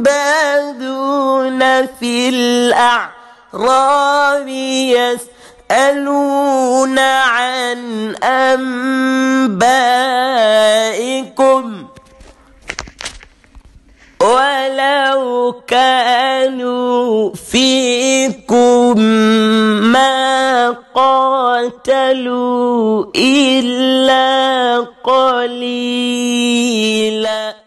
يتبادون في الأعراب يسألون عن أنبائكم ولو كانوا فيكم ما قاتلوا إلا قليلا.